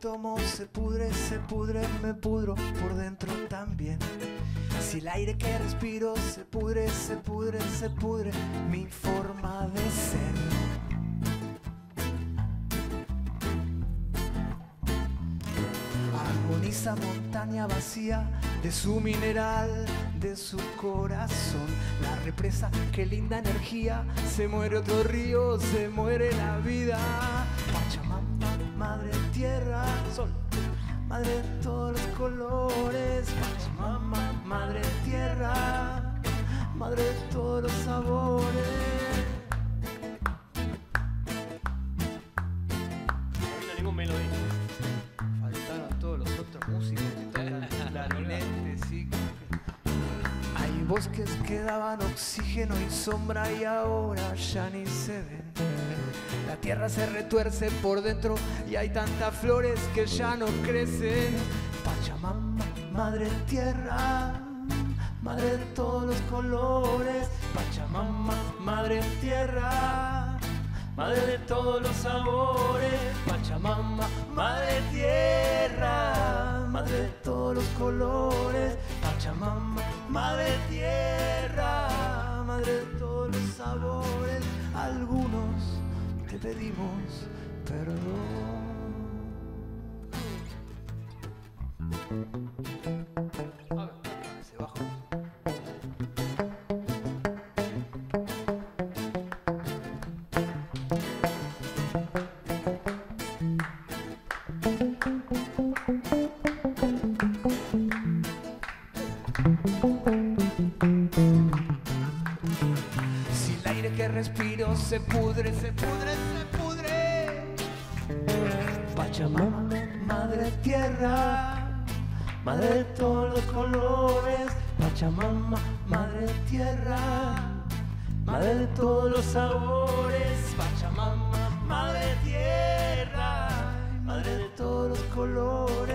tomo se pudre, me pudro por dentro también. Si el aire que respiro se pudre, mi forma de ser. Armoniza montaña vacía de su mineral, de su corazón. La represa, qué linda energía. Se muere otro río, se muere la vida. Pachamama, madre tierra, sol, madre de todos los colores. Pachamama, madre tierra, madre de todos los sabores. No vino ningún melodía. Faltaron todos los otros músicos que tocan clarinete, sí. Hay bosques que daban oxígeno y sombra y ahora ya ni se ven. La tierra se retuerce por dentro y hay tantas flores que ya no crecen. Pachamama, madre tierra, madre de todos los colores. Pachamama, madre tierra, madre de todos los sabores. Pachamama, madre tierra, madre de todos los colores. Pachamama, madre tierra, madre de todos los sabores. Algunos te pedimos perdón. Se bajó. Si el aire que respiro se pudre, Pachamama, madre tierra, madre de todos los colores. Pachamama, madre tierra, madre de todos los sabores. Pachamama, madre tierra, madre de todos los colores.